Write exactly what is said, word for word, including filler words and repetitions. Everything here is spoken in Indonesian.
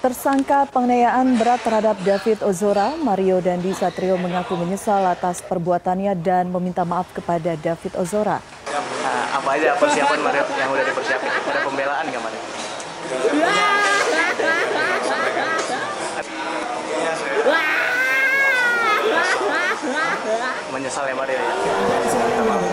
Tersangka penganiayaan berat terhadap David Ozora, Mario Dandi Satrio mengaku menyesal atas perbuatannya dan meminta maaf kepada David Ozora. Nah, apa aja persiapan Mario yang udah dipersiapkan? Ada pembelaan nggak Mario? Menyesal ya Mario ya?